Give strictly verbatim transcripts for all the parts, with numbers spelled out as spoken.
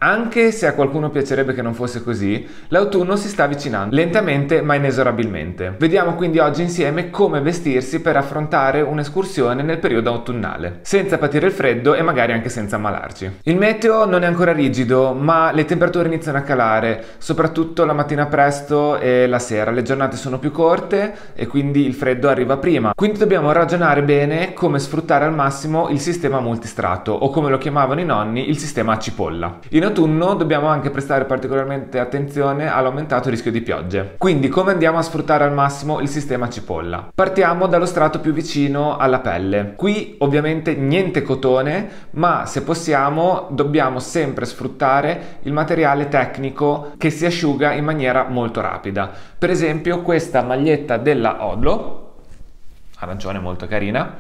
Anche se a qualcuno piacerebbe che non fosse così, l'autunno si sta avvicinando, lentamente ma inesorabilmente. Vediamo quindi oggi insieme come vestirsi per affrontare un'escursione nel periodo autunnale, senza patire il freddo e magari anche senza ammalarci. Il meteo non è ancora rigido, ma le temperature iniziano a calare, soprattutto la mattina presto e la sera. Le giornate sono più corte e quindi il freddo arriva prima. Quindi dobbiamo ragionare bene come sfruttare al massimo il sistema multistrato, o come lo chiamavano i nonni, il sistema a cipolla. In autunno dobbiamo anche prestare particolarmente attenzione all'aumentato rischio di piogge. Quindi come andiamo a sfruttare al massimo il sistema a cipolla? Partiamo dallo strato più vicino alla pelle. Qui ovviamente niente cotone, ma se possiamo dobbiamo sempre sfruttare il materiale tecnico che si asciuga in maniera molto rapida. Per esempio questa maglietta della Odlo, arancione, molto carina,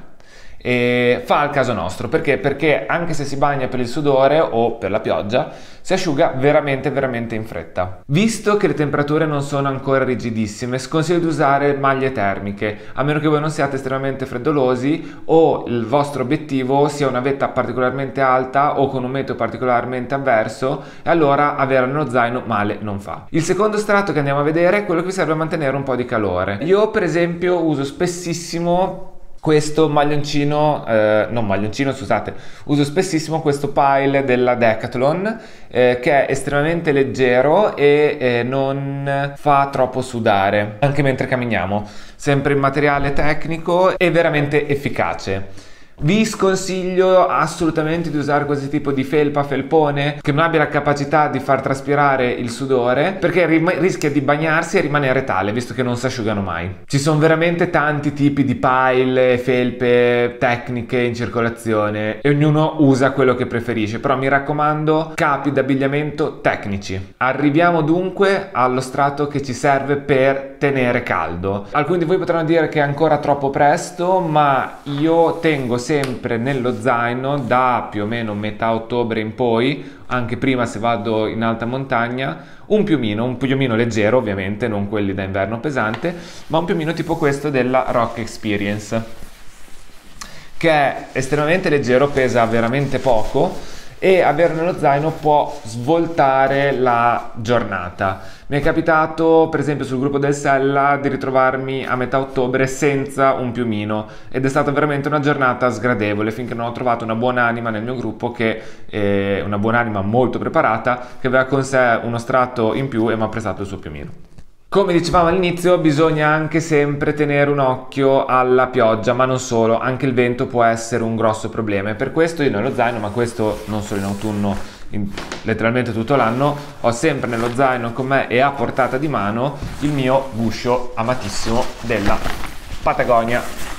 e fa al caso nostro. Perché? Perché anche se si bagna per il sudore o per la pioggia si asciuga veramente veramente in fretta. Visto che le temperature non sono ancora rigidissime, sconsiglio di usare maglie termiche, a meno che voi non siate estremamente freddolosi o il vostro obiettivo sia una vetta particolarmente alta o con un meteo particolarmente avverso, e allora avere nello zaino male non fa. Il secondo strato che andiamo a vedere è quello che vi serve a mantenere un po' di calore. Io per esempio uso spessissimo questo maglioncino, eh, non maglioncino, scusate, uso spessissimo questo pile della Decathlon, eh, che è estremamente leggero e eh, non fa troppo sudare, anche mentre camminiamo. Sempre in materiale tecnico e veramente efficace. Vi sconsiglio assolutamente di usare questo tipo di felpa, felpone, che non abbia la capacità di far traspirare il sudore, perché rischia di bagnarsi e rimanere tale, visto che non si asciugano mai. Ci sono veramente tanti tipi di pile, felpe, tecniche in circolazione e ognuno usa quello che preferisce, però mi raccomando, capi d'abbigliamento tecnici. Arriviamo dunque allo strato che ci serve per tenere caldo. Alcuni di voi potranno dire che è ancora troppo presto, ma io tengo sempre nello zaino da più o meno metà ottobre in poi, anche prima se vado in alta montagna, un piumino, un piumino leggero ovviamente, non quelli da inverno pesante, ma un piumino tipo questo della Rock Experience, che è estremamente leggero, pesa veramente poco e averlo nello zaino può svoltare la giornata. Mi è capitato per esempio sul gruppo del Sella di ritrovarmi a metà ottobre senza un piumino ed è stata veramente una giornata sgradevole, finché non ho trovato una buon'anima nel mio gruppo, che è una buon'anima molto preparata, che aveva con sé uno strato in più e mi ha prestato il suo piumino. Come dicevamo all'inizio, bisogna anche sempre tenere un occhio alla pioggia, ma non solo, anche il vento può essere un grosso problema, e per questo io nello zaino, ma questo non solo in autunno, in letteralmente tutto l'anno, ho sempre nello zaino con me e a portata di mano il mio guscio amatissimo della Patagonia.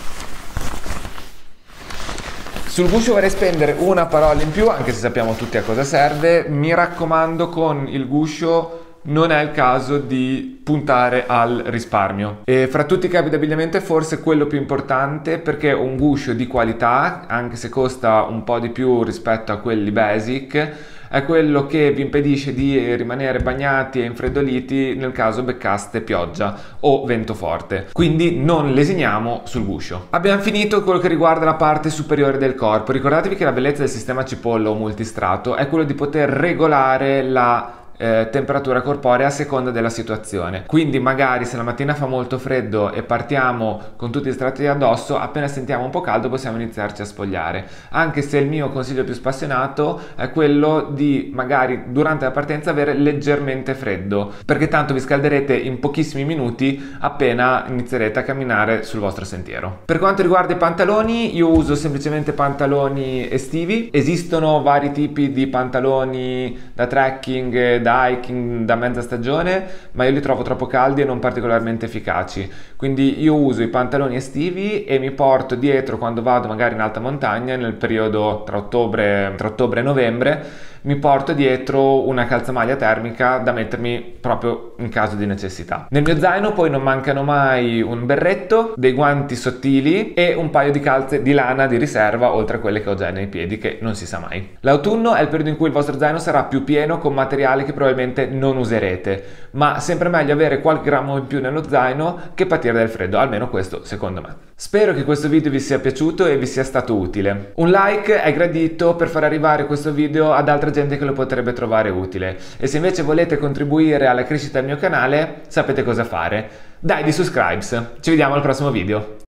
Sul guscio vorrei spendere una parola in più, anche se sappiamo tutti a cosa serve. Mi raccomando, con il guscio non è il caso di puntare al risparmio, e fra tutti i capi d'abbigliamento è forse quello più importante, perché un guscio di qualità, anche se costa un po' di più rispetto a quelli basic, è quello che vi impedisce di rimanere bagnati e infreddoliti nel caso beccaste pioggia o vento forte. Quindi non lesiniamo sul guscio. Abbiamo finito quello che riguarda la parte superiore del corpo. Ricordatevi che la bellezza del sistema a cipolla o multistrato è quello di poter regolare la Eh, temperatura corporea a seconda della situazione. Quindi magari se la mattina fa molto freddo e partiamo con tutti gli strati addosso, appena sentiamo un po' caldo possiamo iniziarci a spogliare, anche se il mio consiglio più spassionato è quello di magari durante la partenza avere leggermente freddo, perché tanto vi scalderete in pochissimi minuti appena inizierete a camminare sul vostro sentiero. Per quanto riguarda i pantaloni, io uso semplicemente pantaloni estivi. Esistono vari tipi di pantaloni da trekking, da hiking, da mezza stagione, ma io li trovo troppo caldi e non particolarmente efficaci, quindi io uso i pantaloni estivi e mi porto dietro, quando vado magari in alta montagna nel periodo tra ottobre, tra ottobre e novembre, mi porto dietro una calzamaglia termica da mettermi proprio in caso di necessità. Nel mio zaino poi non mancano mai un berretto, dei guanti sottili e un paio di calze di lana di riserva, oltre a quelle che ho già nei piedi, che non si sa mai. L'autunno è il periodo in cui il vostro zaino sarà più pieno con materiali che probabilmente non userete, ma sempre meglio avere qualche grammo in più nello zaino che patire del freddo, almeno questo secondo me. Spero che questo video vi sia piaciuto e vi sia stato utile. Un like è gradito per far arrivare questo video ad altre gente che lo potrebbe trovare utile. E se invece volete contribuire alla crescita del mio canale, sapete cosa fare. Dai di subscribes, ci vediamo al prossimo video.